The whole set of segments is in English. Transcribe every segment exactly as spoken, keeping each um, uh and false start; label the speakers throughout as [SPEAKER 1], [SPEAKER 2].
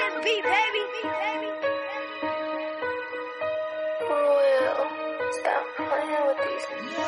[SPEAKER 1] this beat, baby.
[SPEAKER 2] Will, stop playing with these.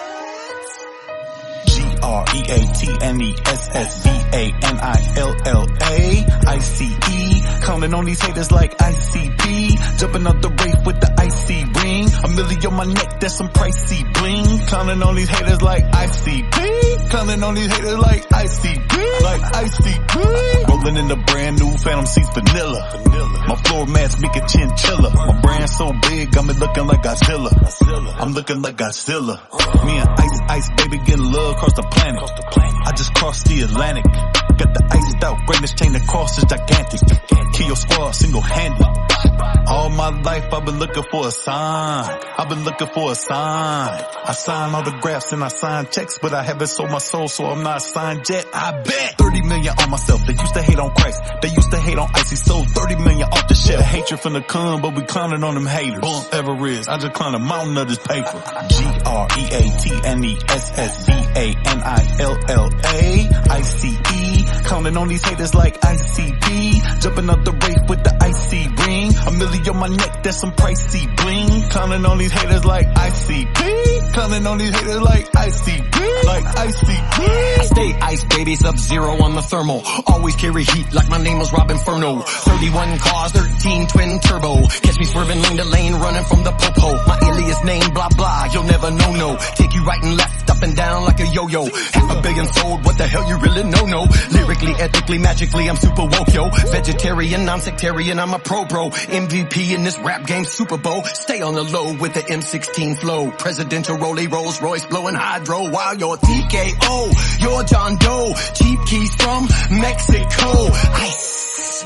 [SPEAKER 3] G R E A T N E S S V A N I L L A I C E. Counting on these haters like I C P. Jumping up the roof with the icy ring. A million on my neck, that's some pricey bling. Counting on these haters like I C P. Counting on these haters like I C P. Like I C P. Rolling in the brand new Phantom Seats vanilla. My floor mats make a chinchilla. My brand so big, I'm looking like Godzilla. I'm looking like Godzilla. Me and Ice Ice baby getting love across the planet. I just crossed the Atlantic. Got the iced out greatness chain across is gigantic. Kill your squad single-handed. All my life I've been looking for a sign. I've been looking for a sign. I sign autographs and I sign checks, but I haven't sold my soul, so I'm not signed yet. I bet thirty million on myself. They used to hate on Christ. They used to hate on Icy. Sold thirty million off the shelf. Hatred from the con, but we clowning on them haters. Bump Everest. I just climbed a mountain of this paper. G R E A T N E S S V A N I L L A I C E. Counting on these haters like I C P. Jumping up the roof with the icy ring. A million on my neck, that's some pricey bling. Counting on these haters like I C P. Counting on these haters like I C P. Like I C P.
[SPEAKER 4] I stay ice, baby, sub-zero on the thermal. Always carry heat like my name was Rob Inferno. thirty-one cars, thirteen twin turbo. Catch me swerving lane to lane, running from the popo. My alias name, blah blah, you'll never know no. Take you right and left, up and down like a yo-yo. Half a billion sold, what the hell you really know no? Lyrically, ethically, magically, I'm super woke, yo. Vegetarian, non-sectarian, I'm a pro bro. M V P in this rap game, Super Bowl. Stay on the low with the M sixteen flow. Presidential Rollie Rolls Royce blowing hydro while you're T K O. You're John Doe, cheap keys from Mexico. Ice.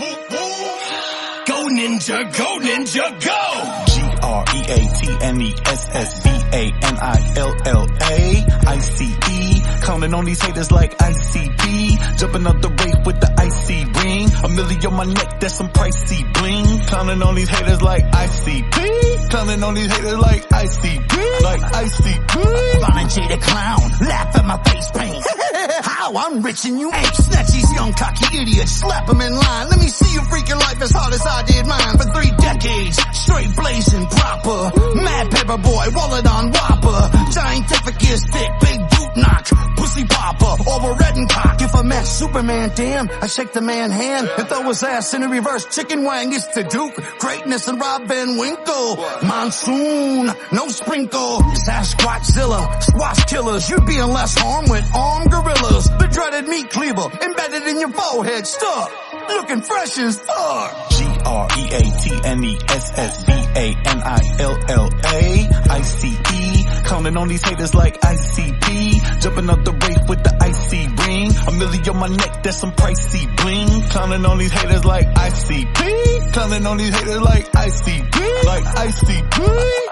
[SPEAKER 4] Go ninja, go ninja, go!
[SPEAKER 3] G R E A T N E S S V A N I L L A I C E. Counting on these haters like I C P. Jumping up the roof with the icy ring. A million on my neck, that's some pricey bling. Counting on these haters like I C P. Counting on these haters like I C P. Like I C P.
[SPEAKER 5] Volunteer the clown, laugh at my face paint. How I'm rich and you ain't. Snatch these young cocky idiots, slap them in line. Let me see you freaking life as hard as I did mine for three decades. Straight blazing proper. Mad paper boy, wallet on whopper. Scientific ear stick, big boot knock. Pussy popper, over red and cock. If I met Superman, damn, I shake the man hand and throw his ass in a reverse chicken wang. It's the Duke, greatness and Rob Van Winkle. Monsoon, no sprinkle. Sasquatchzilla, squash killers. You'd be in less harm with armed gorillas. The dreaded meat cleaver, embedded in your forehead, stuck. Looking fresh as fuck.
[SPEAKER 3] G R E A T N E S S V A N I L L A I C E. Counting on these haters like I C P. Jumping up the roof with the icy ring. A million on my neck, that's some pricey bling. Counting on these haters like I C P. Counting on these haters like I C P. Like I C P.